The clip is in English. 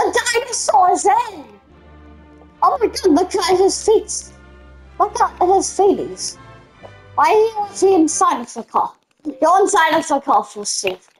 the dinosaur's in! Oh my god, look at his feet. Look at his feeties. Why was he inside of the car? Go inside of the car for Steve.